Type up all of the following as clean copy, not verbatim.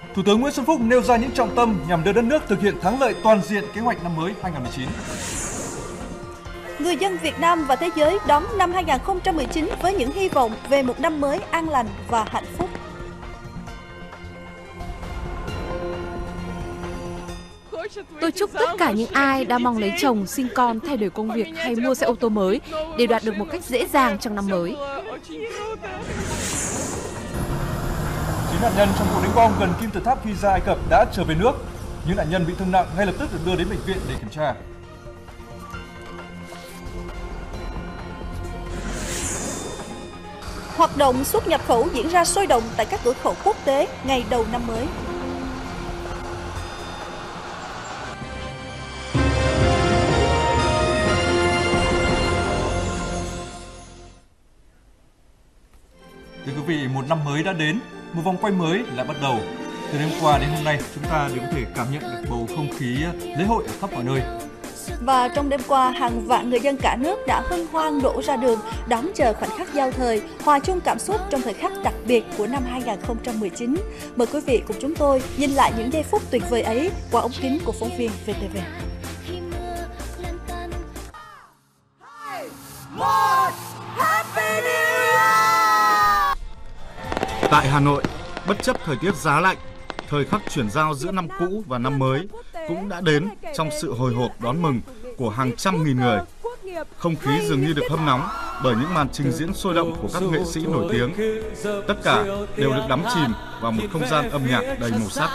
Thủ tướng Nguyễn Xuân Phúc nêu ra những trọng tâm nhằm đưa đất nước thực hiện thắng lợi toàn diện kế hoạch năm mới 2019. Người dân Việt Nam và thế giới đón năm 2019 với những hy vọng về một năm mới an lành và hạnh phúc. Tôi chúc tất cả những ai đang mong lấy chồng, sinh con, thay đổi công việc hay mua xe ô tô mới đều đạt được một cách dễ dàng trong năm mới. 9 nạn nhân trong vụ đánh bom gần kim tự tháp Giza, Ai Cập đã trở về nước. Những nạn nhân bị thương nặng ngay lập tức được đưa đến bệnh viện để kiểm tra. Hoạt động xuất nhập khẩu diễn ra sôi động tại các cửa khẩu quốc tế ngày đầu năm mới. Thưa quý vị, một năm mới đã đến, một vòng quay mới lại bắt đầu. Từ đêm qua đến hôm nay, chúng ta đều có thể cảm nhận được bầu không khí lễ hội ở khắp mọi nơi. Và trong đêm qua, hàng vạn người dân cả nước đã hân hoan đổ ra đường đón chờ khoảnh khắc giao thời, hòa chung cảm xúc trong thời khắc đặc biệt của năm 2019. Mời quý vị cùng chúng tôi nhìn lại những giây phút tuyệt vời ấy qua ống kính của phóng viên VTV. Tại Hà Nội, bất chấp thời tiết giá lạnh, thời khắc chuyển giao giữa năm cũ và năm mới cũng đã đến trong sự hồi hộp đón mừng của hàng trăm nghìn người. Không khí dường như được hâm nóng bởi những màn trình diễn sôi động của các nghệ sĩ nổi tiếng. Tất cả đều được đắm chìm vào một không gian âm nhạc đầy màu sắc.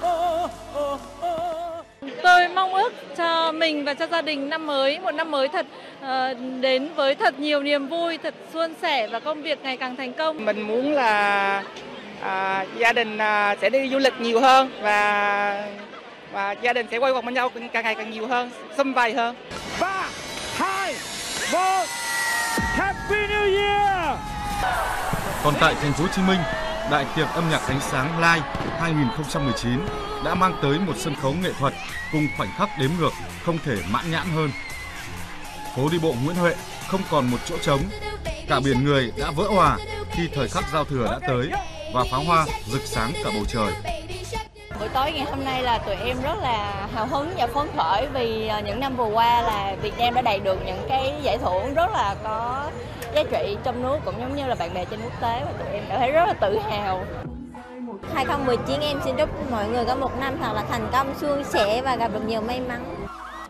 Tôi mong ước cho mình và cho gia đình năm mới, một năm mới thật đến với thật nhiều niềm vui, thật suôn sẻ và công việc ngày càng thành công. Mình muốn là gia đình sẽ đi du lịch nhiều hơn và gia đình sẽ quay quần bên nhau càng ngày càng nhiều hơn, sum vầy hơn. 3, 2, 1, Happy New Year! Còn tại thành phố Hồ Chí Minh, Đại tiệc âm nhạc ánh sáng Live 2019 đã mang tới một sân khấu nghệ thuật cùng khoảnh khắc đếm ngược không thể mãn nhãn hơn. Phố đi bộ Nguyễn Huệ không còn một chỗ trống, cả biển người đã vỡ òa khi thời khắc giao thừa đã tới và pháo hoa rực sáng cả bầu trời. Buổi tối ngày hôm nay là tụi em rất là hào hứng và phấn khởi vì những năm vừa qua là Việt Nam đã đạt được những cái giải thưởng rất là có giá trị trong nước cũng giống như là bạn bè trên quốc tế, và tụi em cảm thấy rất là tự hào. 2019 em xin chúc mọi người có một năm thật là thành công, suôn sẻ và gặp được nhiều may mắn.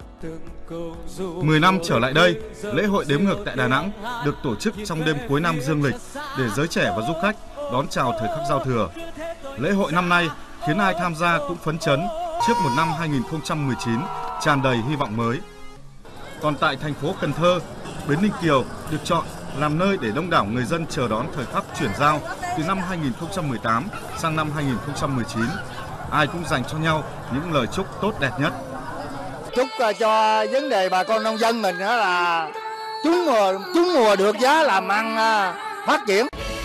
10 năm trở lại đây, lễ hội đếm ngược tại Đà Nẵng được tổ chức trong đêm cuối năm dương lịch để giới trẻ và du khách đón chào thời khắc giao thừa. Lễ hội năm nay khiến ai tham gia cũng phấn chấn trước một năm 2019 tràn đầy hy vọng mới. Còn tại thành phố Cần Thơ, bến Ninh Kiều được chọn làm nơi để đông đảo người dân chờ đón thời khắc chuyển giao từ năm 2018 sang năm 2019. Ai cũng dành cho nhau những lời chúc tốt đẹp nhất. Chúc cho vấn đề bà con nông dân mình đó là trúng mùa được giá làm ăn phát triển.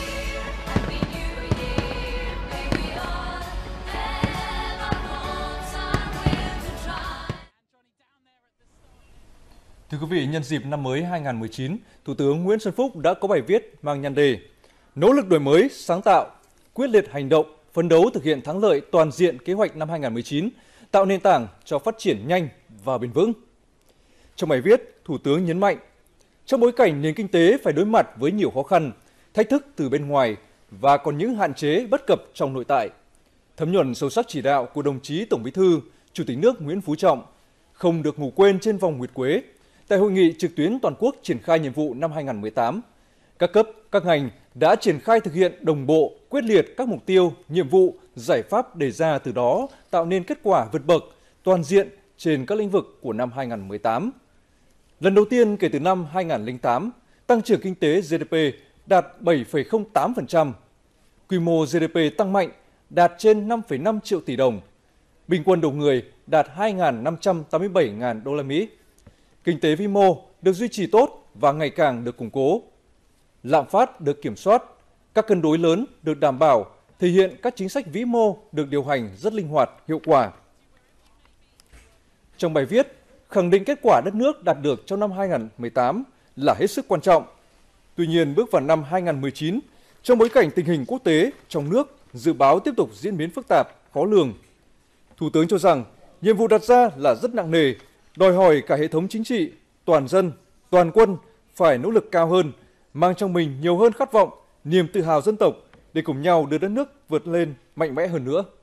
Thưa quý vị, nhân dịp năm mới 2019, Thủ tướng Nguyễn Xuân Phúc đã có bài viết mang nhan đề Nỗ lực đổi mới, sáng tạo, quyết liệt hành động, phấn đấu thực hiện thắng lợi toàn diện kế hoạch năm 2019, tạo nền tảng cho phát triển nhanh và bền vững. Trong bài viết, Thủ tướng nhấn mạnh, trong bối cảnh nền kinh tế phải đối mặt với nhiều khó khăn, thách thức từ bên ngoài và còn những hạn chế bất cập trong nội tại, thấm nhuần sâu sắc chỉ đạo của đồng chí Tổng Bí thư, Chủ tịch nước Nguyễn Phú Trọng, không được ngủ quên trên vòng nguyệt quế. Tại hội nghị trực tuyến toàn quốc triển khai nhiệm vụ năm 2018, các cấp, các ngành đã triển khai thực hiện đồng bộ, quyết liệt các mục tiêu, nhiệm vụ, giải pháp đề ra, từ đó tạo nên kết quả vượt bậc, toàn diện trên các lĩnh vực của năm 2018. Lần đầu tiên kể từ năm 2008, tăng trưởng kinh tế GDP đạt 7,08%, quy mô GDP tăng mạnh, đạt trên 5,5 triệu tỷ đồng, bình quân đầu người đạt 2.587.000 đô la Mỹ. Kinh tế vĩ mô được duy trì tốt và ngày càng được củng cố. Lạm phát được kiểm soát, các cân đối lớn được đảm bảo, thể hiện các chính sách vĩ mô được điều hành rất linh hoạt, hiệu quả. Trong bài viết, khẳng định kết quả đất nước đạt được trong năm 2018 là hết sức quan trọng. Tuy nhiên, bước vào năm 2019, trong bối cảnh tình hình quốc tế, trong nước dự báo tiếp tục diễn biến phức tạp, khó lường. Thủ tướng cho rằng nhiệm vụ đặt ra là rất nặng nề, đòi hỏi cả hệ thống chính trị, toàn dân, toàn quân phải nỗ lực cao hơn, mang trong mình nhiều hơn khát vọng, niềm tự hào dân tộc để cùng nhau đưa đất nước vượt lên mạnh mẽ hơn nữa.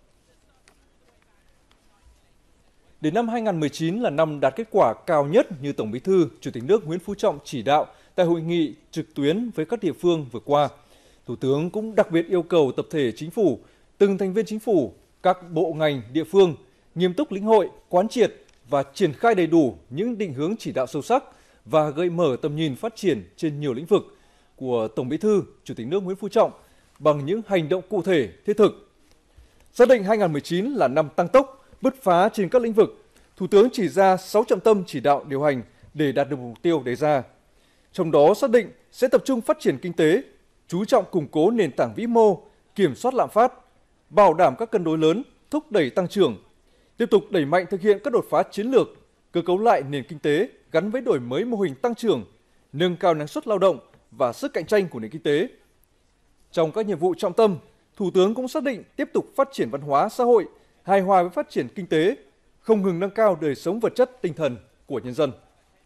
Đến năm 2019 là năm đạt kết quả cao nhất như Tổng Bí thư, Chủ tịch nước Nguyễn Phú Trọng chỉ đạo tại hội nghị trực tuyến với các địa phương vừa qua. Thủ tướng cũng đặc biệt yêu cầu tập thể chính phủ, từng thành viên chính phủ, các bộ ngành, địa phương nghiêm túc lĩnh hội, quán triệt và triển khai đầy đủ những định hướng chỉ đạo sâu sắc và gợi mở tầm nhìn phát triển trên nhiều lĩnh vực của Tổng Bí thư, Chủ tịch nước Nguyễn Phú Trọng bằng những hành động cụ thể, thiết thực. Xác định 2019 là năm tăng tốc, bứt phá trên các lĩnh vực, Thủ tướng chỉ ra 6 trọng tâm chỉ đạo điều hành để đạt được mục tiêu đề ra. Trong đó xác định sẽ tập trung phát triển kinh tế, chú trọng củng cố nền tảng vĩ mô, kiểm soát lạm phát, bảo đảm các cân đối lớn, thúc đẩy tăng trưởng, tiếp tục đẩy mạnh thực hiện các đột phá chiến lược, cơ cấu lại nền kinh tế gắn với đổi mới mô hình tăng trưởng, nâng cao năng suất lao động và sức cạnh tranh của nền kinh tế. Trong các nhiệm vụ trọng tâm, Thủ tướng cũng xác định tiếp tục phát triển văn hóa xã hội, hài hòa với phát triển kinh tế, không ngừng nâng cao đời sống vật chất tinh thần của nhân dân.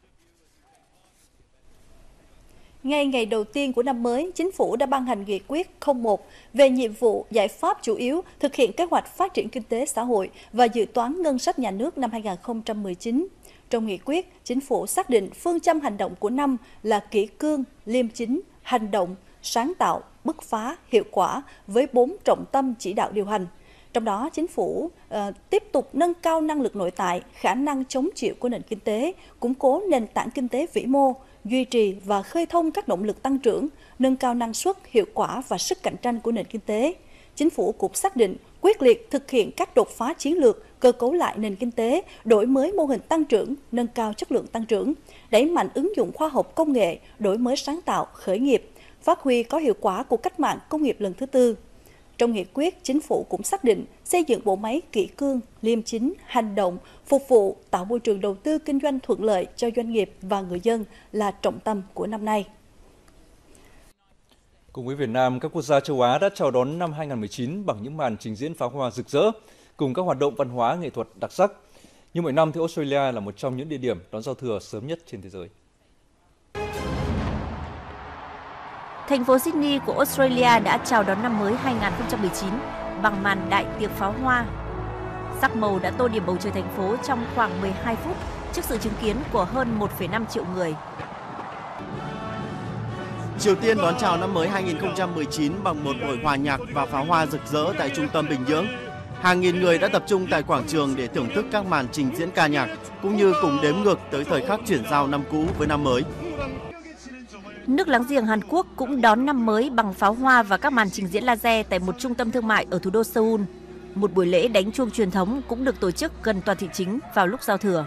Ngay ngày đầu tiên của năm mới, Chính phủ đã ban hành nghị quyết 01 về nhiệm vụ, giải pháp chủ yếu thực hiện kế hoạch phát triển kinh tế xã hội và dự toán ngân sách nhà nước năm 2019. Trong nghị quyết, Chính phủ xác định phương châm hành động của năm là kỷ cương, liêm chính, hành động, sáng tạo, bứt phá, hiệu quả với 4 trọng tâm chỉ đạo điều hành. Trong đó, Chính phủ tiếp tục nâng cao năng lực nội tại, khả năng chống chịu của nền kinh tế, củng cố nền tảng kinh tế vĩ mô, duy trì và khơi thông các động lực tăng trưởng, nâng cao năng suất, hiệu quả và sức cạnh tranh của nền kinh tế. Chính phủ cũng xác định quyết liệt thực hiện các đột phá chiến lược, cơ cấu lại nền kinh tế, đổi mới mô hình tăng trưởng, nâng cao chất lượng tăng trưởng, đẩy mạnh ứng dụng khoa học công nghệ, đổi mới sáng tạo, khởi nghiệp, phát huy có hiệu quả của cách mạng công nghiệp lần thứ tư. Trong nghị quyết, Chính phủ cũng xác định xây dựng bộ máy kỷ cương, liêm chính, hành động, phục vụ, tạo môi trường đầu tư kinh doanh thuận lợi cho doanh nghiệp và người dân là trọng tâm của năm nay. Cùng với Việt Nam, các quốc gia châu Á đã chào đón năm 2019 bằng những màn trình diễn pháo hoa rực rỡ cùng các hoạt động văn hóa nghệ thuật đặc sắc. Như mọi năm thì Australia là một trong những địa điểm đón giao thừa sớm nhất trên thế giới. Thành phố Sydney của Australia đã chào đón năm mới 2019 bằng màn đại tiệc pháo hoa. Sắc màu đã tô điểm bầu trời thành phố trong khoảng 12 phút trước sự chứng kiến của hơn 1,5 triệu người. Triều Tiên đón chào năm mới 2019 bằng một buổi hòa nhạc và pháo hoa rực rỡ tại trung tâm Bình Nhưỡng. Hàng nghìn người đã tập trung tại quảng trường để thưởng thức các màn trình diễn ca nhạc, cũng như cùng đếm ngược tới thời khắc chuyển giao năm cũ với năm mới. Nước láng giềng Hàn Quốc cũng đón năm mới bằng pháo hoa và các màn trình diễn laser tại một trung tâm thương mại ở thủ đô Seoul. Một buổi lễ đánh chuông truyền thống cũng được tổ chức gần tòa thị chính vào lúc giao thừa.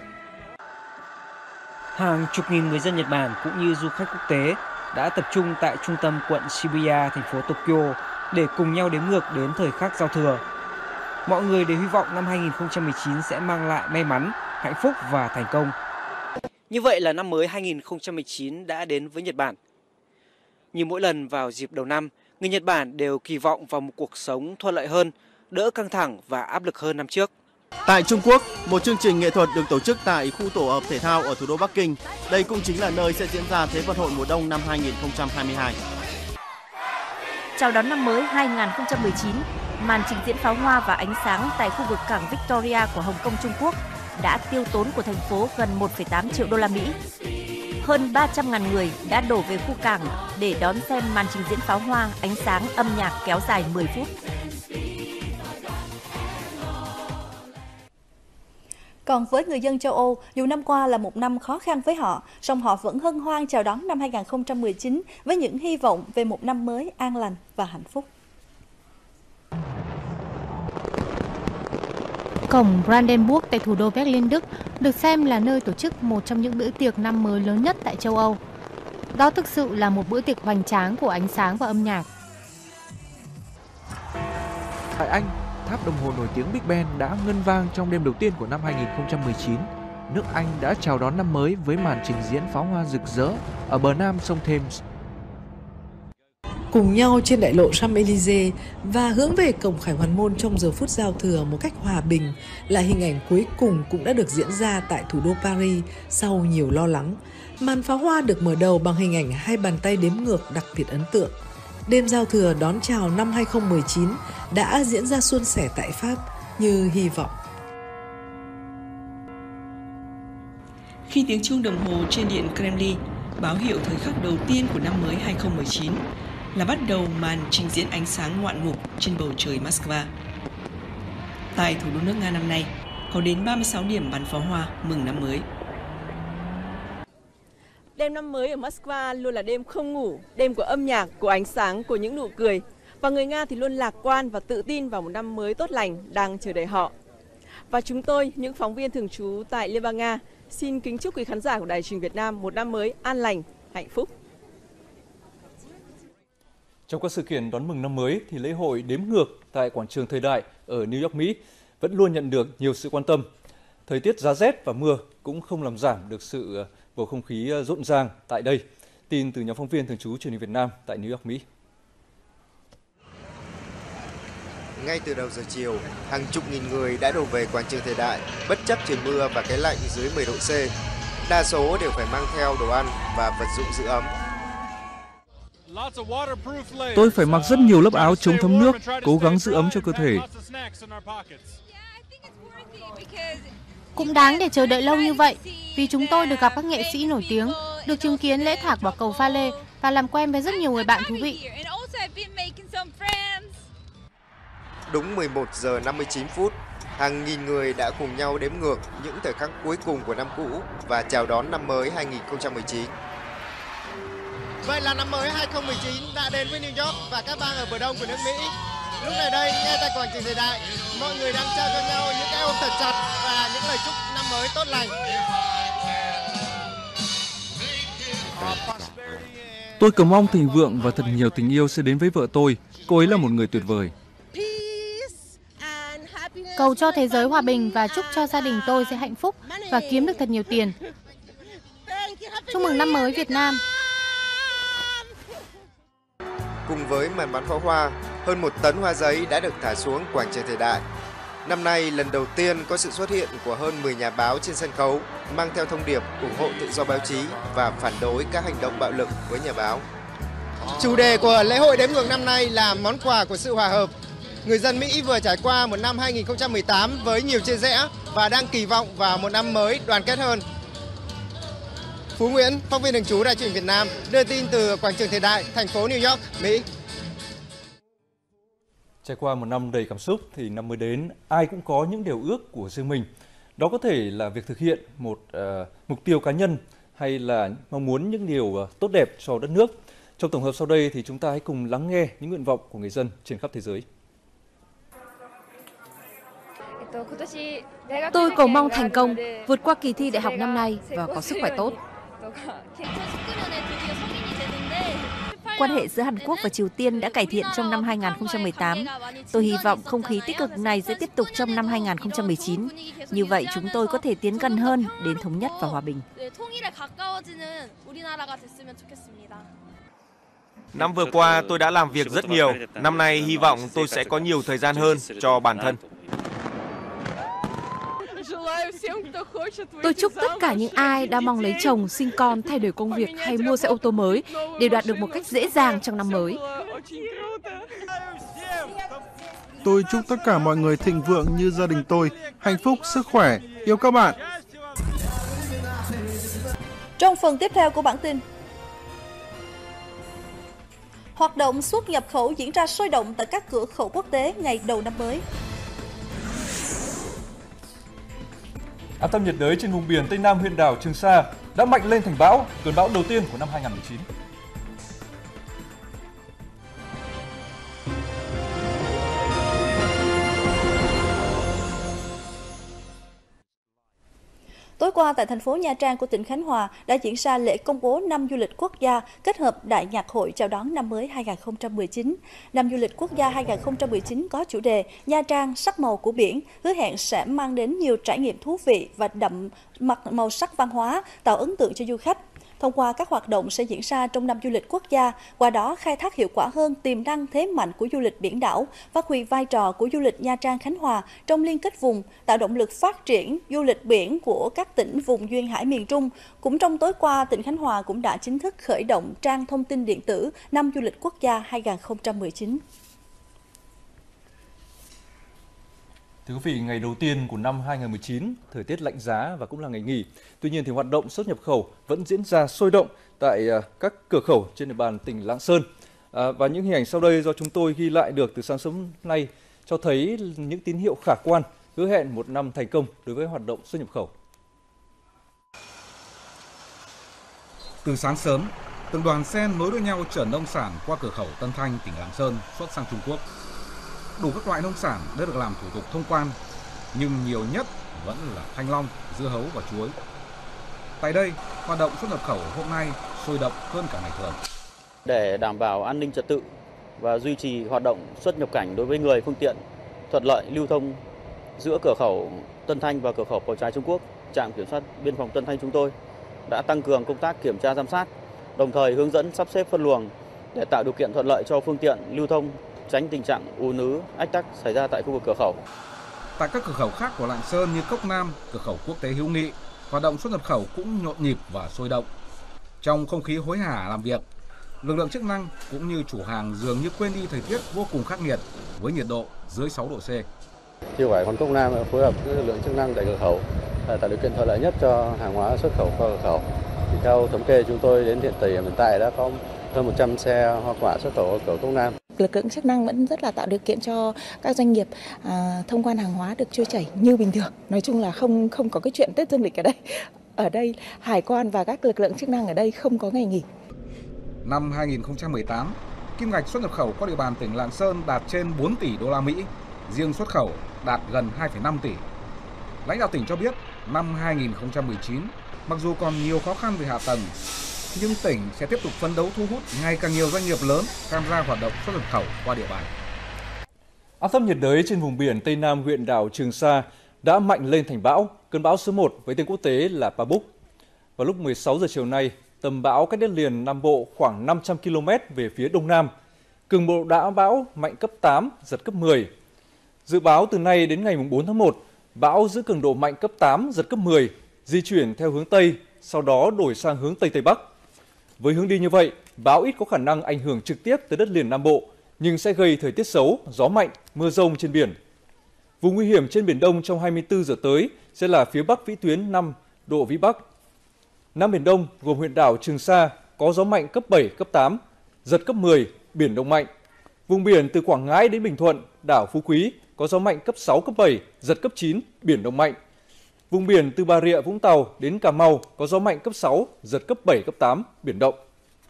Hàng chục nghìn người dân Nhật Bản cũng như du khách quốc tế đã tập trung tại trung tâm quận Shibuya, thành phố Tokyo để cùng nhau đếm ngược đến thời khắc giao thừa. Mọi người đều hy vọng năm 2019 sẽ mang lại may mắn, hạnh phúc và thành công. Như vậy là năm mới 2019 đã đến với Nhật Bản. Như mỗi lần vào dịp đầu năm, người Nhật Bản đều kỳ vọng vào một cuộc sống thuận lợi hơn, đỡ căng thẳng và áp lực hơn năm trước. Tại Trung Quốc, một chương trình nghệ thuật được tổ chức tại khu tổ hợp thể thao ở thủ đô Bắc Kinh. Đây cũng chính là nơi sẽ diễn ra Thế vận hội mùa đông năm 2022. Chào đón năm mới 2019, màn trình diễn pháo hoa và ánh sáng tại khu vực cảng Victoria của Hồng Kông, Trung Quốc đã tiêu tốn của thành phố gần 1,8 triệu đô la Mỹ. Hơn 300.000 người đã đổ về khu cảng để đón xem màn trình diễn pháo hoa, ánh sáng, âm nhạc kéo dài 10 phút. Còn với người dân châu Âu, dù năm qua là một năm khó khăn với họ, song họ vẫn hân hoan chào đón năm 2019 với những hy vọng về một năm mới an lành và hạnh phúc. Cổng Brandenburg tại thủ đô Berlin, Đức được xem là nơi tổ chức một trong những bữa tiệc năm mới lớn nhất tại châu Âu. Đó thực sự là một bữa tiệc hoành tráng của ánh sáng và âm nhạc. Tại Anh, tháp đồng hồ nổi tiếng Big Ben đã ngân vang trong đêm đầu tiên của năm 2019. Nước Anh đã chào đón năm mới với màn trình diễn pháo hoa rực rỡ ở bờ nam sông Thames. cùng nhau trên đại lộ Champs-Élysées và hướng về cổng Khải Hoàn Môn trong giờ phút giao thừa một cách hòa bình là hình ảnh cuối cùng cũng đã được diễn ra tại thủ đô Paris sau nhiều lo lắng. Màn pháo hoa được mở đầu bằng hình ảnh hai bàn tay đếm ngược đặc biệt ấn tượng. Đêm giao thừa đón chào năm 2019 đã diễn ra suôn sẻ tại Pháp như hy vọng. Khi tiếng chuông đồng hồ trên điện Kremlin báo hiệu thời khắc đầu tiên của năm mới 2019 là bắt đầu màn trình diễn ánh sáng ngoạn mục trên bầu trời Moscow. Tại thủ đô nước Nga năm nay, có đến 36 điểm bắn pháo hoa mừng năm mới. Đêm năm mới ở Moscow luôn là đêm không ngủ, đêm của âm nhạc, của ánh sáng, của những nụ cười. Và người Nga thì luôn lạc quan và tự tin vào một năm mới tốt lành đang chờ đợi họ. Và chúng tôi, những phóng viên thường trú tại Liên bang Nga, xin kính chúc quý khán giả của Đài Truyền hình Việt Nam một năm mới an lành, hạnh phúc. Trong các sự kiện đón mừng năm mới thì lễ hội đếm ngược tại quảng trường Thời Đại ở New York, Mỹ vẫn luôn nhận được nhiều sự quan tâm. Thời tiết giá rét và mưa cũng không làm giảm được sự bầu không khí rộn ràng tại đây. Tin từ nhóm phóng viên thường trú Truyền hình Việt Nam tại New York, Mỹ. Ngay từ đầu giờ chiều, hàng chục nghìn người đã đổ về quảng trường Thời Đại, bất chấp trời mưa và cái lạnh dưới 10 độ C. Đa số đều phải mang theo đồ ăn và vật dụng giữ ấm. Tôi phải mặc rất nhiều lớp áo chống thấm nước, cố gắng giữ ấm cho cơ thể. Cũng đáng để chờ đợi lâu như vậy, vì chúng tôi được gặp các nghệ sĩ nổi tiếng, được chứng kiến lễ thạc quả cầu pha lê và làm quen với rất nhiều người bạn thú vị. Đúng 11 giờ 59 phút, hàng nghìn người đã cùng nhau đếm ngược những thời khắc cuối cùng của năm cũ và chào đón năm mới 2019. Vậy là năm mới 2019 đã đến với New York và các bang ở bờ đông của nước Mỹ. Lúc này đây, ngay tại quảng trường Thời Đại, mọi người đang trao cho nhau những cái ôm thật chặt và những lời chúc năm mới tốt lành. Tôi cầu mong thịnh vượng và thật nhiều tình yêu sẽ đến với vợ tôi. Cô ấy là một người tuyệt vời. Cầu cho thế giới hòa bình và chúc cho gia đình tôi sẽ hạnh phúc và kiếm được thật nhiều tiền. Chúc mừng năm mới Việt Nam. Cùng với màn bắn pháo hoa, hơn 1 tấn hoa giấy đã được thả xuống quảng trường Thời Đại. Năm nay, lần đầu tiên có sự xuất hiện của hơn 10 nhà báo trên sân khấu, mang theo thông điệp ủng hộ tự do báo chí và phản đối các hành động bạo lực với nhà báo. Chủ đề của lễ hội đếm ngược năm nay là món quà của sự hòa hợp. Người dân Mỹ vừa trải qua một năm 2018 với nhiều chia rẽ và đang kỳ vọng vào một năm mới đoàn kết hơn. Phú Nguyễn, phóng viên thường trú Đài Truyền hình Việt Nam, đưa tin từ quảng trường Thời Đại, thành phố New York, Mỹ. Trải qua một năm đầy cảm xúc thì năm mới đến, ai cũng có những điều ước của riêng mình. Đó có thể là việc thực hiện một mục tiêu cá nhân hay là mong muốn những điều tốt đẹp cho đất nước. Trong tổng hợp sau đây thì chúng ta hãy cùng lắng nghe những nguyện vọng của người dân trên khắp thế giới. Tôi cầu mong thành công, vượt qua kỳ thi đại học năm nay và có sức khỏe tốt. Quan hệ giữa Hàn Quốc và Triều Tiên đã cải thiện trong năm 2018. Tôi hy vọng không khí tích cực này sẽ tiếp tục trong năm 2019. Như vậy chúng tôi có thể tiến gần hơn đến thống nhất và hòa bình. Năm vừa qua tôi đã làm việc rất nhiều. Năm nay hy vọng tôi sẽ có nhiều thời gian hơn cho bản thân. Tôi chúc tất cả những ai đang mong lấy chồng, sinh con, thay đổi công việc hay mua xe ô tô mới đều đạt được một cách dễ dàng trong năm mới. Tôi chúc tất cả mọi người thịnh vượng như gia đình tôi, hạnh phúc, sức khỏe, yêu các bạn. Trong phần tiếp theo của bản tin, hoạt động xuất nhập khẩu diễn ra sôi động tại các cửa khẩu quốc tế ngày đầu năm mới. Áp thấp nhiệt đới trên vùng biển Tây Nam huyện đảo Trường Sa đã mạnh lên thành bão, cơn bão đầu tiên của năm 2019. Tối qua tại thành phố Nha Trang của tỉnh Khánh Hòa đã diễn ra lễ công bố năm du lịch quốc gia kết hợp Đại nhạc hội chào đón năm mới 2019. Năm du lịch quốc gia 2019 có chủ đề Nha Trang sắc màu của biển, hứa hẹn sẽ mang đến nhiều trải nghiệm thú vị và đậm màu sắc văn hóa, tạo ấn tượng cho du khách. Thông qua các hoạt động sẽ diễn ra trong năm du lịch quốc gia, qua đó khai thác hiệu quả hơn tiềm năng thế mạnh của du lịch biển đảo, phát huy vai trò của du lịch Nha Trang Khánh Hòa trong liên kết vùng, tạo động lực phát triển du lịch biển của các tỉnh vùng duyên hải miền Trung. Cũng trong tối qua, tỉnh Khánh Hòa cũng đã chính thức khởi động trang thông tin điện tử năm du lịch quốc gia 2019. Thưa quý vị, ngày đầu tiên của năm 2019, thời tiết lạnh giá và cũng là ngày nghỉ. Tuy nhiên thì hoạt động xuất nhập khẩu vẫn diễn ra sôi động tại các cửa khẩu trên địa bàn tỉnh Lạng Sơn. Và những hình ảnh sau đây do chúng tôi ghi lại được từ sáng sớm nay cho thấy những tín hiệu khả quan, hứa hẹn một năm thành công đối với hoạt động xuất nhập khẩu. Từ sáng sớm, từng đoàn xe nối đuôi nhau chở nông sản qua cửa khẩu Tân Thanh, tỉnh Lạng Sơn xuất sang Trung Quốc. Đủ các loại nông sản đã được làm thủ tục thông quan, nhưng nhiều nhất vẫn là thanh long, dưa hấu và chuối. Tại đây, hoạt động xuất nhập khẩu hôm nay sôi động hơn cả ngày thường. Để đảm bảo an ninh trật tự và duy trì hoạt động xuất nhập cảnh đối với người, phương tiện thuận lợi lưu thông giữa cửa khẩu Tân Thanh và cửa khẩu Pò Chái Trung Quốc, trạm kiểm soát biên phòng Tân Thanh chúng tôi đã tăng cường công tác kiểm tra giám sát, đồng thời hướng dẫn sắp xếp phân luồng để tạo điều kiện thuận lợi cho phương tiện lưu thông, tránh tình trạng ùn ứ, ách tắc xảy ra tại khu vực cửa khẩu. Tại các cửa khẩu khác của Lạng Sơn như Cốc Nam, cửa khẩu quốc tế Hữu Nghị, hoạt động xuất nhập khẩu cũng nhộn nhịp và sôi động. Trong không khí hối hả làm việc, lực lượng chức năng cũng như chủ hàng dường như quên đi thời tiết vô cùng khắc nghiệt với nhiệt độ dưới 6 độ C. Chiêu hải quan Cốc Nam phối hợp với lực lượng chức năng tại cửa khẩu tạo điều kiện thuận lợi nhất cho hàng hóa xuất khẩu qua cửa khẩu. Thì theo thống kê chúng tôi đến hiện tại đã có hơn 100 xe hoa quả xuất khẩu ở cửa Cốc Nam. Lực lượng chức năng vẫn rất là tạo điều kiện cho các doanh nghiệp thông quan hàng hóa được trôi chảy như bình thường. Nói chung là không có cái chuyện Tết Dương lịch ở đây. Ở đây hải quan và các lực lượng chức năng ở đây không có ngày nghỉ. Năm 2018, kim ngạch xuất nhập khẩu qua địa bàn tỉnh Lạng Sơn đạt trên 4 tỷ đô la Mỹ, riêng xuất khẩu đạt gần 2,5 tỷ. Lãnh đạo tỉnh cho biết, năm 2019, mặc dù còn nhiều khó khăn về hạ tầng, nhưng tỉnh sẽ tiếp tục phấn đấu thu hút ngày càng nhiều doanh nghiệp lớn tham gia hoạt động xuất nhập khẩu qua địa bàn. Áp thấp nhiệt đới trên vùng biển Tây Nam huyện đảo Trường Sa đã mạnh lên thành bão, cơn bão số 1 với tên quốc tế là Pabuk. Vào lúc 16 giờ chiều nay, tầm bão cách đất liền Nam Bộ khoảng 500 km về phía đông nam. Cường độ bão mạnh cấp 8, giật cấp 10. Dự báo từ nay đến ngày 4 tháng 1, bão giữ cường độ mạnh cấp 8, giật cấp 10, di chuyển theo hướng Tây, sau đó đổi sang hướng Tây Tây Bắc. Với hướng đi như vậy, bão ít có khả năng ảnh hưởng trực tiếp tới đất liền Nam Bộ, nhưng sẽ gây thời tiết xấu, gió mạnh, mưa rông trên biển. Vùng nguy hiểm trên Biển Đông trong 24 giờ tới sẽ là phía Bắc vĩ tuyến 5 độ Vĩ Bắc. Nam Biển Đông gồm huyện đảo Trường Sa có gió mạnh cấp 7, cấp 8, giật cấp 10, biển động mạnh. Vùng biển từ Quảng Ngãi đến Bình Thuận, đảo Phú Quý có gió mạnh cấp 6, cấp 7, giật cấp 9, biển động mạnh. Vùng biển từ Bà Rịa, Vũng Tàu đến Cà Mau có gió mạnh cấp 6, giật cấp 7, cấp 8, biển động.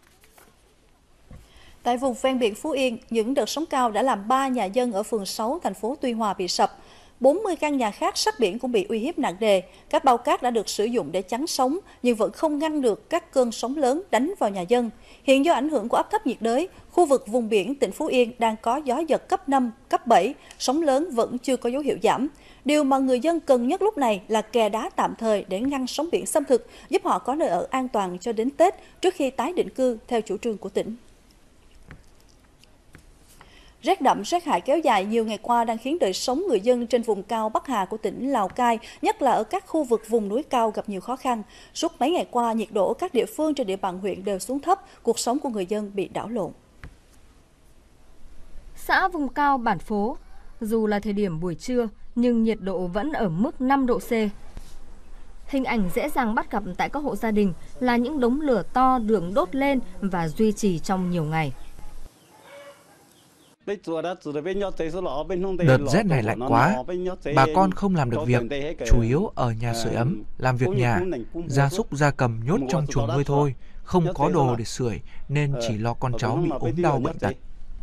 Tại vùng ven biển Phú Yên, những đợt sóng cao đã làm 3 nhà dân ở phường 6 thành phố Tuy Hòa bị sập. 40 căn nhà khác sát biển cũng bị uy hiếp nặng nề. Các bao cát đã được sử dụng để chắn sóng nhưng vẫn không ngăn được các cơn sóng lớn đánh vào nhà dân. Hiện do ảnh hưởng của áp thấp nhiệt đới, khu vực vùng biển tỉnh Phú Yên đang có gió giật cấp 5, cấp 7, sóng lớn vẫn chưa có dấu hiệu giảm. Điều mà người dân cần nhất lúc này là kè đá tạm thời để ngăn sóng biển xâm thực, giúp họ có nơi ở an toàn cho đến Tết trước khi tái định cư theo chủ trương của tỉnh. Rét đậm, rét hại kéo dài nhiều ngày qua đang khiến đời sống người dân trên vùng cao Bắc Hà của tỉnh Lào Cai, nhất là ở các khu vực vùng núi cao gặp nhiều khó khăn. Suốt mấy ngày qua, nhiệt độ ở các địa phương trên địa bàn huyện đều xuống thấp, cuộc sống của người dân bị đảo lộn. Xã vùng cao Bản Phố, dù là thời điểm buổi trưa nhưng nhiệt độ vẫn ở mức 5 độ C. Hình ảnh dễ dàng bắt gặp tại các hộ gia đình là những đống lửa to được đốt lên và duy trì trong nhiều ngày. Đợt rét này lạnh quá, bà con không làm được việc, chủ yếu ở nhà sưởi ấm, làm việc nhà, gia súc gia cầm nhốt trong chuồng nuôi thôi, không có đồ để sưởi nên chỉ lo con cháu bị ốm đau bệnh tật.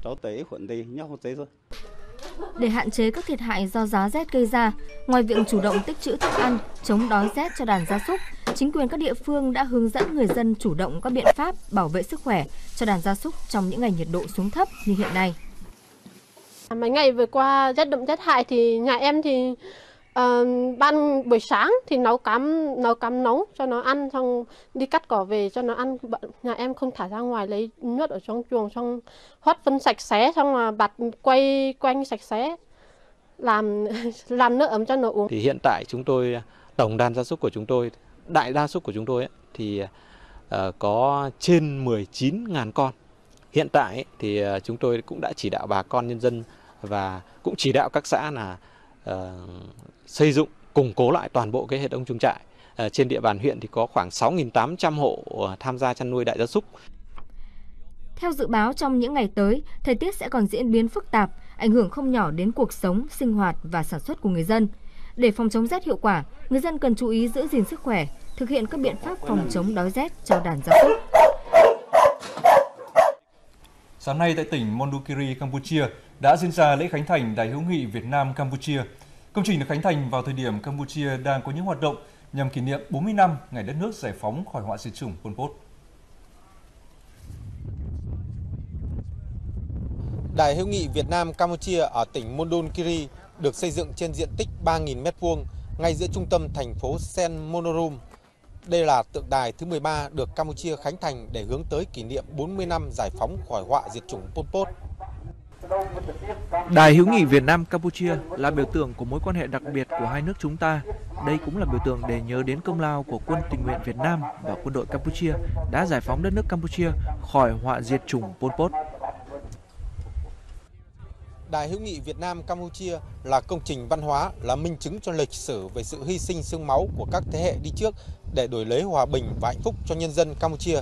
Để hạn chế các thiệt hại do giá rét gây ra, ngoài việc chủ động tích trữ thức ăn, chống đói rét cho đàn gia súc, chính quyền các địa phương đã hướng dẫn người dân chủ động các biện pháp bảo vệ sức khỏe cho đàn gia súc trong những ngày nhiệt độ xuống thấp như hiện nay. Mấy ngày vừa qua rét đậm rét hại thì nhà em thì Ban buổi sáng thì nấu cám nóng cho nó ăn, xong đi cắt cỏ về cho nó ăn. Nhà em không thả ra ngoài, lấy nhốt ở trong chuồng, xong hót phân sạch sẽ, xong là bạt quay quanh sạch sẽ, làm nước ấm cho nó uống. Thì hiện tại chúng tôi, tổng đàn gia súc của chúng tôi, đại đa súc của chúng tôi thì có trên 19.000 con. Hiện tại thì chúng tôi cũng đã chỉ đạo bà con nhân dân và cũng chỉ đạo các xã là xây dựng, củng cố lại toàn bộ cái hệ thống chuồng trại. Trên địa bàn huyện thì có khoảng 6.800 hộ tham gia chăn nuôi đại gia súc. Theo dự báo trong những ngày tới, thời tiết sẽ còn diễn biến phức tạp, ảnh hưởng không nhỏ đến cuộc sống, sinh hoạt và sản xuất của người dân. Để phòng chống rét hiệu quả, người dân cần chú ý giữ gìn sức khỏe, thực hiện các biện pháp phòng chống đói rét cho đàn gia súc. Sáng nay tại tỉnh Mondulkiri, Campuchia đã diễn ra lễ khánh thành Đài hữu nghị Việt Nam Campuchia. Công trình được khánh thành vào thời điểm Campuchia đang có những hoạt động nhằm kỷ niệm 40 năm ngày đất nước giải phóng khỏi họa diệt chủng Pol Pot. Đài hữu nghị Việt Nam Campuchia ở tỉnh Mondulkiri được xây dựng trên diện tích 3.000 m2 ngay giữa trung tâm thành phố Sen Monorom. Đây là tượng đài thứ 13 được Campuchia khánh thành để hướng tới kỷ niệm 40 năm giải phóng khỏi họa diệt chủng Pol Pot. Đài hữu nghị Việt Nam Campuchia là biểu tượng của mối quan hệ đặc biệt của hai nước chúng ta. Đây cũng là biểu tượng để nhớ đến công lao của quân tình nguyện Việt Nam và quân đội Campuchia đã giải phóng đất nước Campuchia khỏi họa diệt chủng Pol Pot. Đài hữu nghị Việt Nam Campuchia là công trình văn hóa, là minh chứng cho lịch sử về sự hy sinh xương máu của các thế hệ đi trước để đổi lấy hòa bình và hạnh phúc cho nhân dân Campuchia.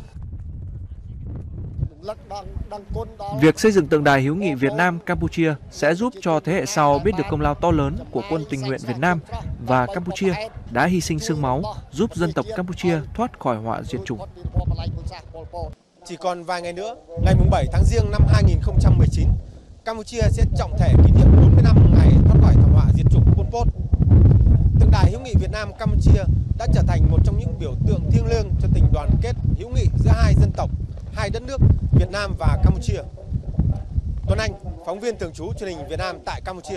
Việc xây dựng tượng đài hữu nghị Việt Nam Campuchia sẽ giúp cho thế hệ sau biết được công lao to lớn của quân tình nguyện Việt Nam và Campuchia đã hy sinh xương máu giúp dân tộc Campuchia thoát khỏi họa diệt chủng. Chỉ còn vài ngày nữa, ngày 7 tháng Giêng năm 2019, Campuchia sẽ trọng thể kỷ niệm 40 năm ngày thoát khỏi thảm họa diệt chủng Pol Pot. Tượng đài hữu nghị Việt Nam Campuchia đã trở thành một trong những biểu tượng thiêng liêng cho tình đoàn kết hữu nghị giữa hai dân tộc, hai đất nước Việt Nam và Campuchia. Tuấn Anh, phóng viên thường trú truyền hình Việt Nam tại Campuchia.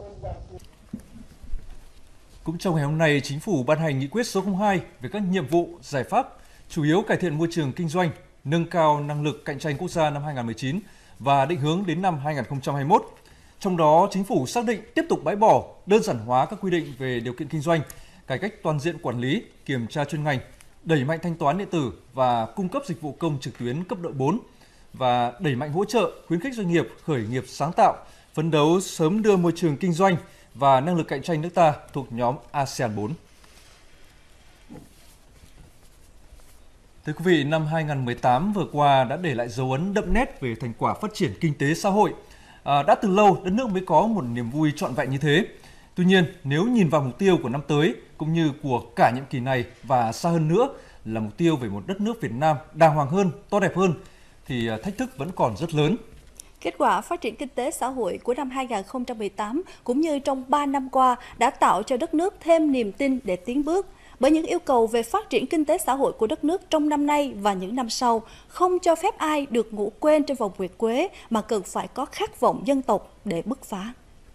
Cũng trong ngày hôm nay, Chính phủ ban hành nghị quyết số 02 về các nhiệm vụ, giải pháp chủ yếu cải thiện môi trường kinh doanh, nâng cao năng lực cạnh tranh quốc gia năm 2019 và định hướng đến năm 2021. Trong đó, Chính phủ xác định tiếp tục bãi bỏ, đơn giản hóa các quy định về điều kiện kinh doanh, cải cách toàn diện quản lý, kiểm tra chuyên ngành, đẩy mạnh thanh toán điện tử và cung cấp dịch vụ công trực tuyến cấp độ 4 và đẩy mạnh hỗ trợ, khuyến khích doanh nghiệp khởi nghiệp sáng tạo, phấn đấu sớm đưa môi trường kinh doanh và năng lực cạnh tranh nước ta thuộc nhóm ASEAN 4. Thưa quý vị, năm 2018 vừa qua đã để lại dấu ấn đậm nét về thành quả phát triển kinh tế xã hội. Đã từ lâu đất nước mới có một niềm vui trọn vẹn như thế. Tuy nhiên, nếu nhìn vào mục tiêu của năm tới cũng như của cả nhiệm kỳ này và xa hơn nữa là mục tiêu về một đất nước Việt Nam đàng hoàng hơn, to đẹp hơn thì thách thức vẫn còn rất lớn. Kết quả phát triển kinh tế xã hội của năm 2018 cũng như trong 3 năm qua đã tạo cho đất nước thêm niềm tin để tiến bước. Bởi những yêu cầu về phát triển kinh tế xã hội của đất nước trong năm nay và những năm sau không cho phép ai được ngủ quên trên vòng nguyệt quế mà cần phải có khát vọng dân tộc để bứt phá.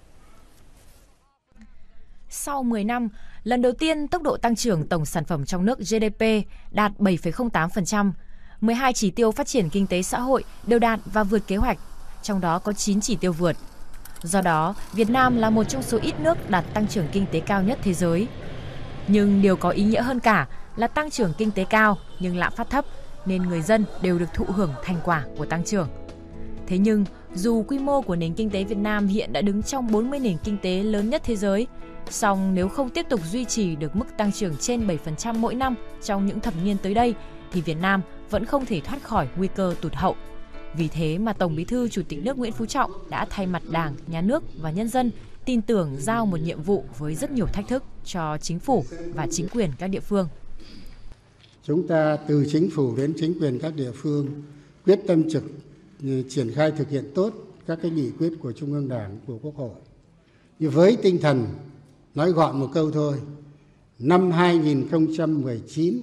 Sau 10 năm, lần đầu tiên tốc độ tăng trưởng tổng sản phẩm trong nước GDP đạt 7,08%, 12 chỉ tiêu phát triển kinh tế xã hội đều đạt và vượt kế hoạch, trong đó có 9 chỉ tiêu vượt. Do đó, Việt Nam là một trong số ít nước đạt tăng trưởng kinh tế cao nhất thế giới. Nhưng điều có ý nghĩa hơn cả là tăng trưởng kinh tế cao nhưng lạm phát thấp, nên người dân đều được thụ hưởng thành quả của tăng trưởng. Thế nhưng, dù quy mô của nền kinh tế Việt Nam hiện đã đứng trong 40 nền kinh tế lớn nhất thế giới, song nếu không tiếp tục duy trì được mức tăng trưởng trên 7% mỗi năm trong những thập niên tới đây, thì Việt Nam vẫn không thể thoát khỏi nguy cơ tụt hậu. Vì thế mà Tổng Bí thư Chủ tịch nước Nguyễn Phú Trọng đã thay mặt Đảng, Nhà nước và nhân dân tin tưởng giao một nhiệm vụ với rất nhiều thách thức cho chính phủ và chính quyền các địa phương. Chúng ta từ chính phủ đến chính quyền các địa phương quyết tâm triển khai thực hiện tốt các cái nghị quyết của Trung ương Đảng, của Quốc hội. Nhưng với tinh thần nói gọn một câu thôi, năm 2019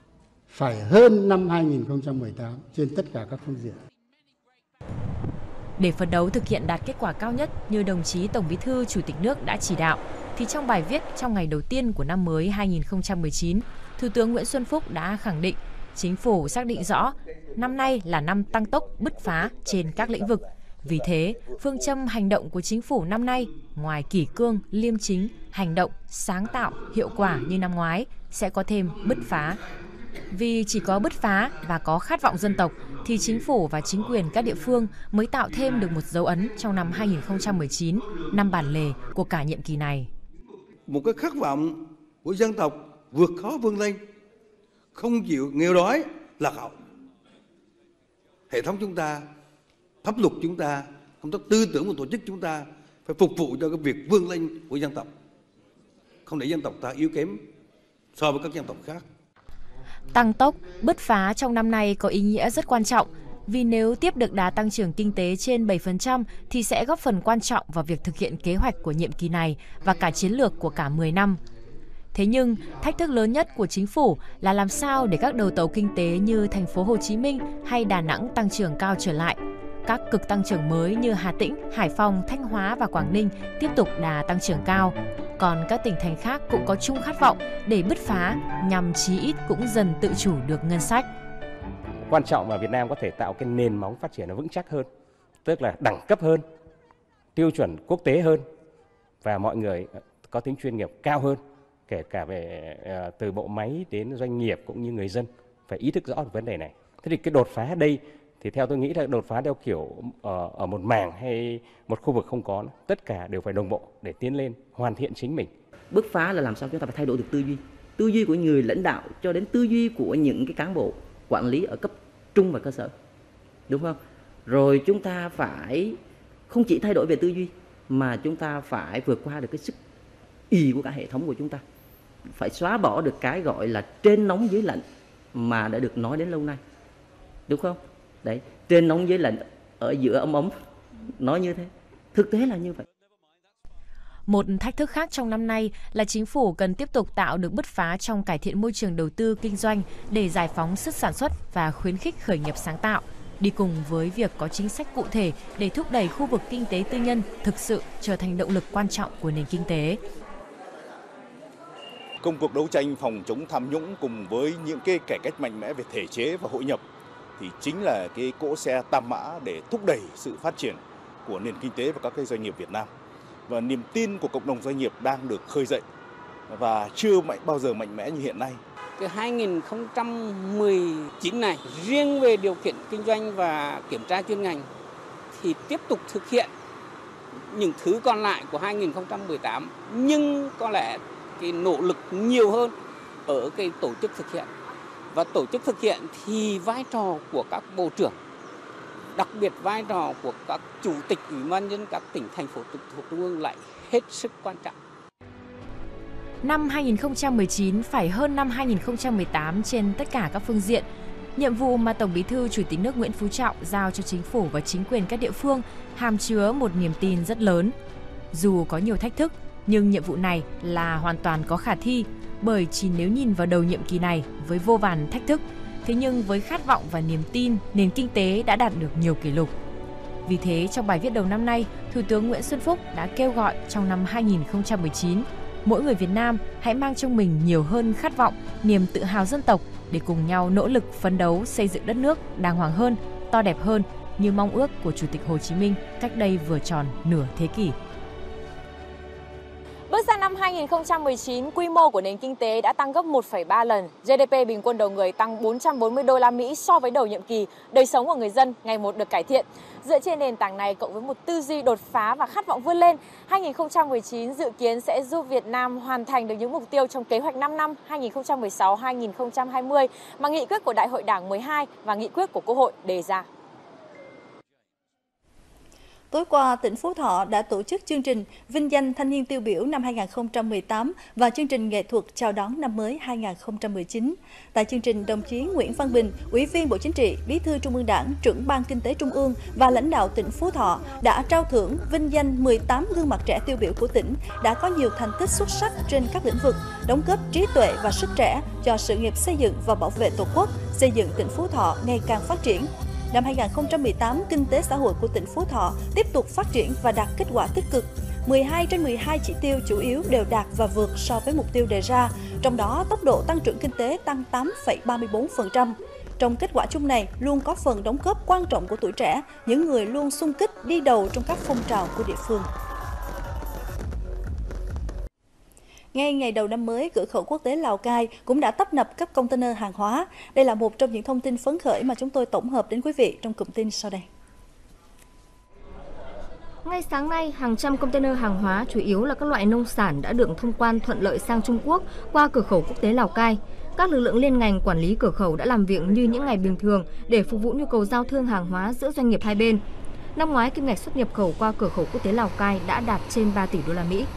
phải hơn năm 2018 trên tất cả các phương diện. Để phấn đấu thực hiện đạt kết quả cao nhất như đồng chí Tổng Bí thư Chủ tịch nước đã chỉ đạo, thì trong bài viết trong ngày đầu tiên của năm mới 2019, Thủ tướng Nguyễn Xuân Phúc đã khẳng định Chính phủ xác định rõ năm nay là năm tăng tốc bứt phá trên các lĩnh vực. Vì thế, phương châm hành động của Chính phủ năm nay, ngoài kỷ cương, liêm chính, hành động, sáng tạo, hiệu quả như năm ngoái, sẽ có thêm bứt phá. Vì chỉ có bứt phá và có khát vọng dân tộc, thì Chính phủ và chính quyền các địa phương mới tạo thêm được một dấu ấn trong năm 2019, năm bản lề của cả nhiệm kỳ này. Một cái khát vọng của dân tộc vượt khó vươn lên, không chịu nghèo đói, lạc hậu. Hệ thống chúng ta, pháp luật chúng ta, công tác tư tưởng của tổ chức chúng ta phải phục vụ cho cái việc vươn lên của dân tộc. Không để dân tộc ta yếu kém so với các dân tộc khác. Tăng tốc, bứt phá trong năm nay có ý nghĩa rất quan trọng, vì nếu tiếp được đà tăng trưởng kinh tế trên 7% thì sẽ góp phần quan trọng vào việc thực hiện kế hoạch của nhiệm kỳ này và cả chiến lược của cả 10 năm. Thế nhưng, thách thức lớn nhất của chính phủ là làm sao để các đầu tàu kinh tế như thành phố Hồ Chí Minh hay Đà Nẵng tăng trưởng cao trở lại. Các cực tăng trưởng mới như Hà Tĩnh, Hải Phòng, Thanh Hóa và Quảng Ninh tiếp tục đà tăng trưởng cao. Còn các tỉnh thành khác cũng có chung khát vọng để bứt phá nhằm chí ít cũng dần tự chủ được ngân sách. Quan trọng là Việt Nam có thể tạo cái nền móng phát triển nó vững chắc hơn, tức là đẳng cấp hơn, tiêu chuẩn quốc tế hơn và mọi người có tính chuyên nghiệp cao hơn, kể cả về từ bộ máy đến doanh nghiệp cũng như người dân phải ý thức rõ được vấn đề này. Thế thì cái đột phá ở đây thì theo tôi nghĩ là đột phá theo kiểu ở một mảng hay một khu vực không có, tất cả đều phải đồng bộ để tiến lên hoàn thiện chính mình. Bứt phá là làm sao chúng ta phải thay đổi được tư duy của người lãnh đạo cho đến tư duy của những cái cán bộ quản lý ở cấp trung và cơ sở, đúng không? Rồi chúng ta phải không chỉ thay đổi về tư duy mà chúng ta phải vượt qua được cái sức ì của cả hệ thống của chúng ta, phải xóa bỏ được cái gọi là trên nóng dưới lạnh mà đã được nói đến lâu nay, đúng không? Đấy, trên nóng dưới lạnh, ở giữa ấm ấm, nói như thế, thực tế là như vậy. Một thách thức khác trong năm nay là chính phủ cần tiếp tục tạo được bứt phá trong cải thiện môi trường đầu tư kinh doanh để giải phóng sức sản xuất và khuyến khích khởi nghiệp sáng tạo, đi cùng với việc có chính sách cụ thể để thúc đẩy khu vực kinh tế tư nhân thực sự trở thành động lực quan trọng của nền kinh tế. Công cuộc đấu tranh phòng chống tham nhũng cùng với những cái cải cách mạnh mẽ về thể chế và hội nhập thì chính là cái cỗ xe tam mã để thúc đẩy sự phát triển của nền kinh tế và các cái doanh nghiệp Việt Nam. Và niềm tin của cộng đồng doanh nghiệp đang được khơi dậy và chưa bao giờ mạnh mẽ như hiện nay. Từ 2019 này, riêng về điều kiện kinh doanh và kiểm tra chuyên ngành thì tiếp tục thực hiện những thứ còn lại của 2018, nhưng có lẽ cái nỗ lực nhiều hơn ở cái tổ chức thực hiện. Và tổ chức thực hiện thì vai trò của các bộ trưởng, đặc biệt vai trò của các chủ tịch ủy ban nhân các tỉnh, thành phố trực thuộc trung ương lại hết sức quan trọng. Năm 2019 phải hơn năm 2018 trên tất cả các phương diện. Nhiệm vụ mà Tổng Bí thư Chủ tịch nước Nguyễn Phú Trọng giao cho chính phủ và chính quyền các địa phương hàm chứa một niềm tin rất lớn. Dù có nhiều thách thức, nhưng nhiệm vụ này là hoàn toàn có khả thi, bởi chỉ nếu nhìn vào đầu nhiệm kỳ này với vô vàn thách thức, thế nhưng với khát vọng và niềm tin, nền kinh tế đã đạt được nhiều kỷ lục. Vì thế, trong bài viết đầu năm nay, Thủ tướng Nguyễn Xuân Phúc đã kêu gọi trong năm 2019, mỗi người Việt Nam hãy mang trong mình nhiều hơn khát vọng, niềm tự hào dân tộc để cùng nhau nỗ lực phấn đấu xây dựng đất nước đàng hoàng hơn, to đẹp hơn như mong ước của Chủ tịch Hồ Chí Minh cách đây vừa tròn nửa thế kỷ. Bước sang năm 2019, quy mô của nền kinh tế đã tăng gấp 1,3 lần, GDP bình quân đầu người tăng 440 đô la Mỹ so với đầu nhiệm kỳ, đời sống của người dân ngày một được cải thiện. Dựa trên nền tảng này cộng với một tư duy đột phá và khát vọng vươn lên, 2019 dự kiến sẽ giúp Việt Nam hoàn thành được những mục tiêu trong kế hoạch 5 năm 2016-2020 mà nghị quyết của Đại hội Đảng 12 và nghị quyết của Quốc hội đề ra. Tối qua, tỉnh Phú Thọ đã tổ chức chương trình vinh danh thanh niên tiêu biểu năm 2018 và chương trình nghệ thuật chào đón năm mới 2019. Tại chương trình, đồng chí Nguyễn Văn Bình, Ủy viên Bộ Chính trị, Bí thư Trung ương Đảng, trưởng Ban Kinh tế Trung ương và lãnh đạo tỉnh Phú Thọ đã trao thưởng vinh danh 18 gương mặt trẻ tiêu biểu của tỉnh đã có nhiều thành tích xuất sắc trên các lĩnh vực, đóng góp trí tuệ và sức trẻ cho sự nghiệp xây dựng và bảo vệ Tổ quốc, xây dựng tỉnh Phú Thọ ngày càng phát triển. năm 2018, kinh tế xã hội của tỉnh Phú Thọ tiếp tục phát triển và đạt kết quả tích cực. 12 trên 12 chỉ tiêu chủ yếu đều đạt và vượt so với mục tiêu đề ra, trong đó tốc độ tăng trưởng kinh tế tăng 8,34%. Trong kết quả chung này luôn có phần đóng góp quan trọng của tuổi trẻ, những người luôn xung kích đi đầu trong các phong trào của địa phương. Ngay ngày đầu năm mới, cửa khẩu quốc tế Lào Cai cũng đã tấp nập các container hàng hóa. Đây là một trong những thông tin phấn khởi mà chúng tôi tổng hợp đến quý vị trong cụm tin sau đây. Ngay sáng nay, hàng trăm container hàng hóa chủ yếu là các loại nông sản đã được thông quan thuận lợi sang Trung Quốc qua cửa khẩu quốc tế Lào Cai. Các lực lượng liên ngành quản lý cửa khẩu đã làm việc như những ngày bình thường để phục vụ nhu cầu giao thương hàng hóa giữa doanh nghiệp hai bên. Năm ngoái, kim ngạch xuất nhập khẩu qua cửa khẩu quốc tế Lào Cai đã đạt trên 3 tỷ đô la Mỹ.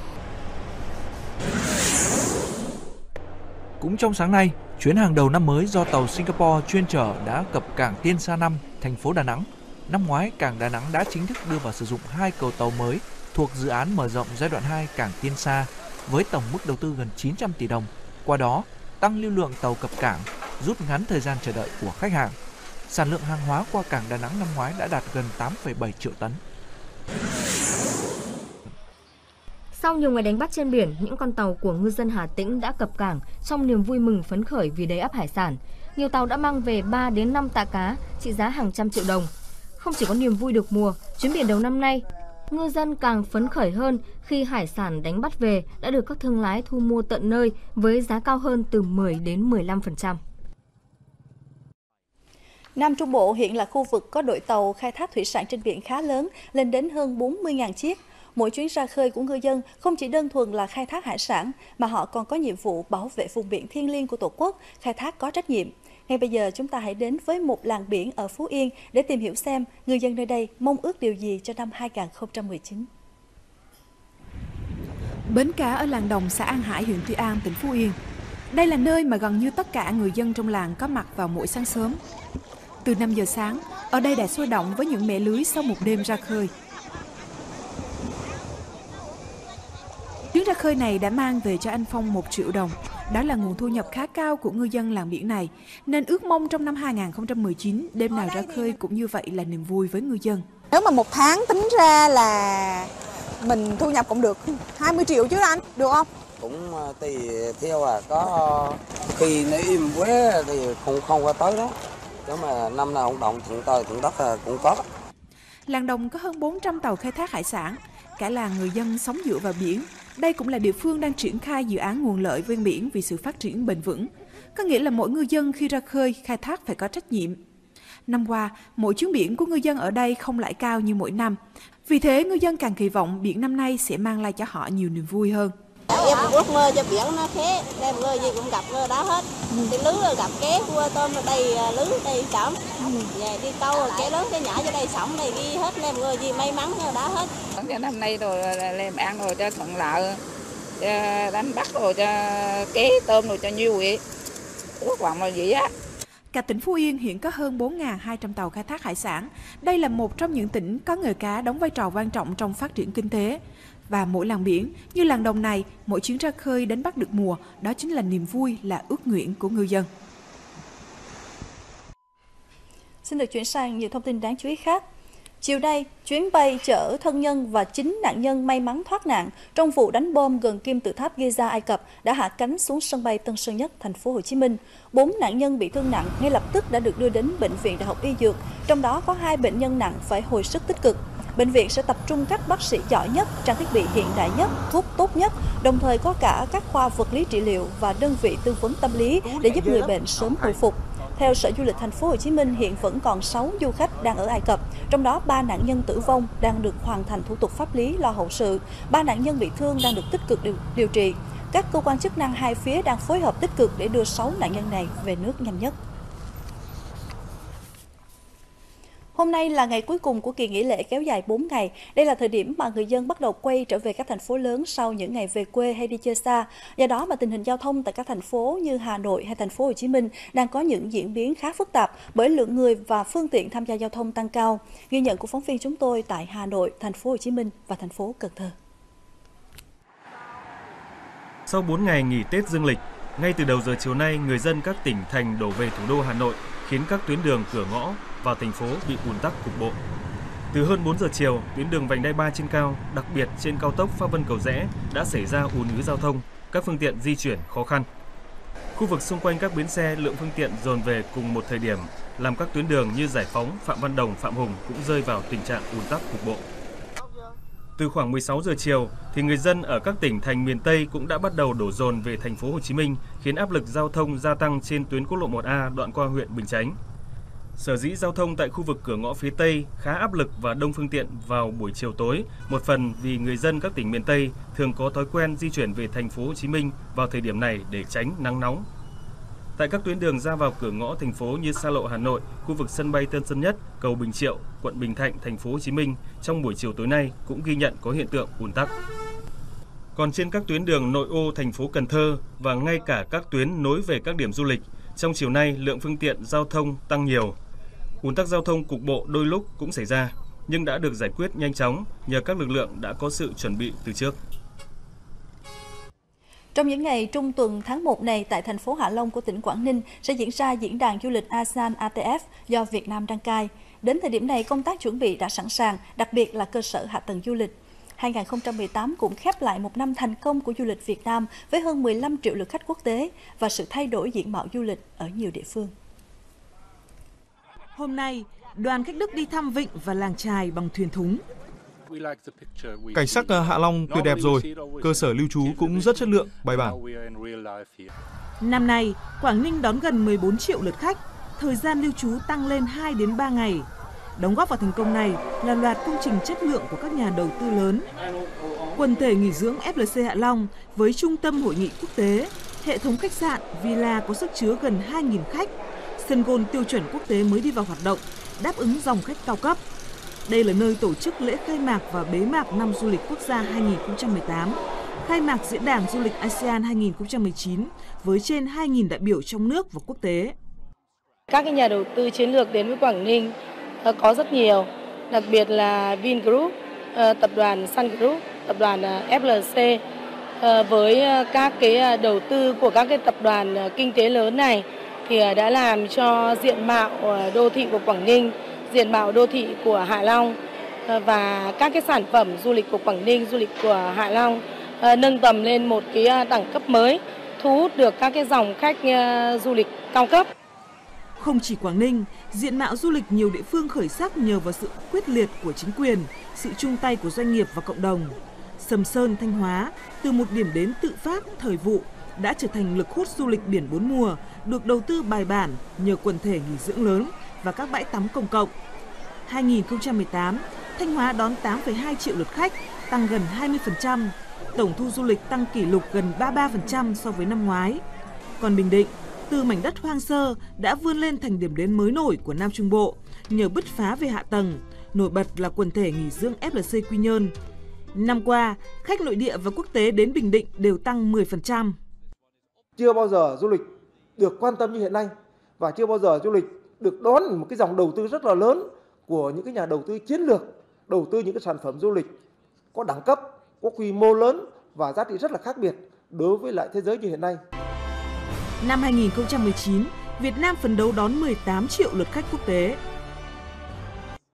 Cũng trong sáng nay, chuyến hàng đầu năm mới do tàu Singapore chuyên chở đã cập cảng Tiên Sa 5, thành phố Đà Nẵng. Năm ngoái, cảng Đà Nẵng đã chính thức đưa vào sử dụng 2 cầu tàu mới thuộc dự án mở rộng giai đoạn 2 cảng Tiên Sa với tổng mức đầu tư gần 900 tỷ đồng. Qua đó, tăng lưu lượng tàu cập cảng, rút ngắn thời gian chờ đợi của khách hàng. Sản lượng hàng hóa qua cảng Đà Nẵng năm ngoái đã đạt gần 8,7 triệu tấn. Sau nhiều ngày đánh bắt trên biển, những con tàu của ngư dân Hà Tĩnh đã cập cảng trong niềm vui mừng phấn khởi vì đầy ắp hải sản. Nhiều tàu đã mang về 3 đến 5 tạ cá trị giá hàng trăm triệu đồng. Không chỉ có niềm vui được mùa, chuyến biển đầu năm nay, ngư dân càng phấn khởi hơn khi hải sản đánh bắt về đã được các thương lái thu mua tận nơi với giá cao hơn từ 10 đến 15%. Nam Trung Bộ hiện là khu vực có đội tàu khai thác thủy sản trên biển khá lớn, lên đến hơn 40.000 chiếc. Mỗi chuyến ra khơi của ngư dân không chỉ đơn thuần là khai thác hải sản, mà họ còn có nhiệm vụ bảo vệ vùng biển thiêng liêng của Tổ quốc, khai thác có trách nhiệm. Ngay bây giờ chúng ta hãy đến với một làng biển ở Phú Yên để tìm hiểu xem ngư dân nơi đây mong ước điều gì cho năm 2019. Bến cá ở làng Đồng, xã An Hải, huyện Tuy An, tỉnh Phú Yên. Đây là nơi mà gần như tất cả người dân trong làng có mặt vào mỗi sáng sớm. Từ 5 giờ sáng, ở đây đã sôi động với những mẻ lưới sau một đêm ra khơi. Chuyến ra khơi này đã mang về cho anh Phong 1 triệu đồng. Đó là nguồn thu nhập khá cao của ngư dân làng biển này, nên ước mong trong năm 2019, đêm nào ra khơi cũng như vậy là niềm vui với ngư dân. Nếu mà 1 tháng tính ra là mình thu nhập cũng được 20 triệu chứ anh, được không? Cũng tùy theo có khi nếu im quá thì không có tới đó. Nếu mà năm nào hoạt động thuận trời thuận đất cũng có. Làng Đồng có hơn 400 tàu khai thác hải sản, cả làng người dân sống dựa vào biển. Đây cũng là địa phương đang triển khai dự án nguồn lợi ven biển vì sự phát triển bền vững. Có nghĩa là mỗi ngư dân khi ra khơi, khai thác phải có trách nhiệm. Năm qua, mỗi chuyến biển của ngư dân ở đây không lãi cao như mỗi năm. Vì thế, ngư dân càng kỳ vọng biển năm nay sẽ mang lại cho họ nhiều niềm vui hơn. Em ước mơ cho biển nó thế, đem ngơi gì cũng gặp ngơi đó hết. Thì lưới rồi gặp ké, cua tôm ở đây lưới đây trỏng. Về đi câu ké lớn cái nhỏ cho đây sổng đây ghi hết, đem ngơi gì may mắn ngơi đó hết. Năm nay rồi làm ăn rồi cho thuận lợi, cho đánh bắt rồi cho ké tôm rồi cho nhiều vậy. Ước vọng là gì á. Cả tỉnh Phú Yên hiện có hơn 4.200 tàu khai thác hải sản. Đây là một trong những tỉnh có nghề cá đóng vai trò quan trọng trong phát triển kinh tế. Và mỗi làng biển như làng Đồng này, mỗi chuyến ra khơi đánh bắt được mùa, đó chính là niềm vui, là ước nguyện của ngư dân. Xin được chuyển sang nhiều thông tin đáng chú ý khác. Chiều nay, chuyến bay chở thân nhân và 9 nạn nhân may mắn thoát nạn trong vụ đánh bom gần kim tự tháp Giza, Ai Cập đã hạ cánh xuống sân bay Tân Sơn Nhất, thành phố Hồ Chí Minh. 4 nạn nhân bị thương nặng ngay lập tức đã được đưa đến bệnh viện Đại học Y Dược, trong đó có 2 bệnh nhân nặng phải hồi sức tích cực. Bệnh viện sẽ tập trung các bác sĩ giỏi nhất, trang thiết bị hiện đại nhất, thuốc tốt nhất, đồng thời có cả các khoa vật lý trị liệu và đơn vị tư vấn tâm lý để giúp người bệnh sớm hồi phục. Theo Sở Du lịch Thành phố Hồ Chí Minh, hiện vẫn còn 6 du khách đang ở Ai Cập, trong đó 3 nạn nhân tử vong đang được hoàn thành thủ tục pháp lý lo hậu sự, 3 nạn nhân bị thương đang được tích cực điều trị. Các cơ quan chức năng hai phía đang phối hợp tích cực để đưa 6 nạn nhân này về nước nhanh nhất. Hôm nay là ngày cuối cùng của kỳ nghỉ lễ kéo dài 4 ngày. Đây là thời điểm mà người dân bắt đầu quay trở về các thành phố lớn sau những ngày về quê hay đi chơi xa. Do đó mà tình hình giao thông tại các thành phố như Hà Nội hay thành phố Hồ Chí Minh đang có những diễn biến khá phức tạp bởi lượng người và phương tiện tham gia giao thông tăng cao. Ghi nhận của phóng viên chúng tôi tại Hà Nội, thành phố Hồ Chí Minh và thành phố Cần Thơ. Sau 4 ngày nghỉ Tết Dương lịch, ngay từ đầu giờ chiều nay, người dân các tỉnh thành đổ về thủ đô Hà Nội khiến các tuyến đường cửa ngõ vào thành phố bị ùn tắc cục bộ. Từ hơn 4 giờ chiều, tuyến đường vành đai 3 trên cao, đặc biệt trên cao tốc Pháp Vân Cầu Giẽ đã xảy ra ùn ứ giao thông, các phương tiện di chuyển khó khăn. Khu vực xung quanh các bến xe lượng phương tiện dồn về cùng một thời điểm, làm các tuyến đường như Giải Phóng, Phạm Văn Đồng, Phạm Hùng cũng rơi vào tình trạng ùn tắc cục bộ. Từ khoảng 16 giờ chiều thì người dân ở các tỉnh thành miền Tây cũng đã bắt đầu đổ dồn về thành phố Hồ Chí Minh, khiến áp lực giao thông gia tăng trên tuyến quốc lộ 1A đoạn qua huyện Bình Chánh. Sở dĩ giao thông tại khu vực cửa ngõ phía Tây khá áp lực và đông phương tiện vào buổi chiều tối, một phần vì người dân các tỉnh miền Tây thường có thói quen di chuyển về thành phố Hồ Chí Minh vào thời điểm này để tránh nắng nóng. Tại các tuyến đường ra vào cửa ngõ thành phố như xa lộ Hà Nội, khu vực sân bay Tân Sơn Nhất, cầu Bình Triệu, quận Bình Thạnh, thành phố Hồ Chí Minh trong buổi chiều tối nay cũng ghi nhận có hiện tượng ùn tắc. Còn trên các tuyến đường nội ô thành phố Cần Thơ và ngay cả các tuyến nối về các điểm du lịch, trong chiều nay lượng phương tiện giao thông tăng nhiều. Ùn tắc giao thông cục bộ đôi lúc cũng xảy ra, nhưng đã được giải quyết nhanh chóng nhờ các lực lượng đã có sự chuẩn bị từ trước. Trong những ngày trung tuần tháng 1 này, tại thành phố Hạ Long của tỉnh Quảng Ninh sẽ diễn ra diễn đàn du lịch ASEAN ATF do Việt Nam đăng cai. Đến thời điểm này, công tác chuẩn bị đã sẵn sàng, đặc biệt là cơ sở hạ tầng du lịch. 2018 cũng khép lại một năm thành công của du lịch Việt Nam với hơn 15 triệu lượt khách quốc tế và sự thay đổi diện mạo du lịch ở nhiều địa phương. Hôm nay, đoàn khách Đức đi thăm vịnh và làng chài bằng thuyền thúng. Cảnh sắc Hạ Long tuyệt đẹp rồi, cơ sở lưu trú cũng rất chất lượng, bài bản. Năm nay, Quảng Ninh đón gần 14 triệu lượt khách, thời gian lưu trú tăng lên 2 đến 3 ngày. Đóng góp vào thành công này là loạt công trình chất lượng của các nhà đầu tư lớn. Quần thể nghỉ dưỡng FLC Hạ Long với trung tâm hội nghị quốc tế, hệ thống khách sạn, villa có sức chứa gần 2.000 khách, sân golf tiêu chuẩn quốc tế mới đi vào hoạt động, đáp ứng dòng khách cao cấp. Đây là nơi tổ chức lễ khai mạc và bế mạc năm du lịch quốc gia 2018, khai mạc diễn đàn du lịch ASEAN 2019 với trên 2.000 đại biểu trong nước và quốc tế. Các nhà đầu tư chiến lược đến với Quảng Ninh có rất nhiều, đặc biệt là Vingroup, tập đoàn Sun Group, tập đoàn FLC. Với các cái đầu tư của các cái tập đoàn kinh tế lớn này thì đã làm cho diện mạo đô thị của Quảng Ninh, diện mạo đô thị của Hạ Long và các cái sản phẩm du lịch của Quảng Ninh, du lịch của Hạ Long nâng tầm lên một cái đẳng cấp mới, thu hút được các cái dòng khách du lịch cao cấp. Không chỉ Quảng Ninh, diện mạo du lịch nhiều địa phương khởi sắc nhờ vào sự quyết liệt của chính quyền, sự chung tay của doanh nghiệp và cộng đồng. Sầm Sơn, Thanh Hóa, từ một điểm đến tự phát, thời vụ, đã trở thành lực hút du lịch biển bốn mùa, được đầu tư bài bản nhờ quần thể nghỉ dưỡng lớn và các bãi tắm công cộng. 2018, Thanh Hóa đón 8,2 triệu lượt khách, tăng gần 20%, tổng thu du lịch tăng kỷ lục gần 33% so với năm ngoái. Còn Bình Định, từ mảnh đất hoang sơ đã vươn lên thành điểm đến mới nổi của Nam Trung Bộ nhờ bứt phá về hạ tầng, nổi bật là quần thể nghỉ dưỡng FLC Quy Nhơn. Năm qua, khách nội địa và quốc tế đến Bình Định đều tăng 10%. Chưa bao giờ du lịch được quan tâm như hiện nay và chưa bao giờ du lịch được đón một cái dòng đầu tư rất là lớn của những cái nhà đầu tư chiến lược, đầu tư những cái sản phẩm du lịch có đẳng cấp, có quy mô lớn và giá trị rất là khác biệt đối với lại thế giới như hiện nay. Năm 2019, Việt Nam phấn đấu đón 18 triệu lượt khách quốc tế.